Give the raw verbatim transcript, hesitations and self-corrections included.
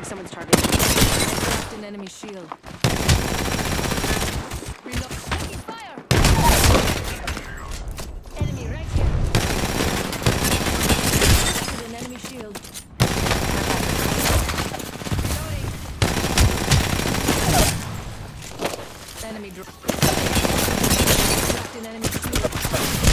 someone's target. Cracked an enemy shield. Reload. Taking fire! Enemy right here. Cracked an enemy shield. Reloading. Enemy drop. Cracked an enemy shield.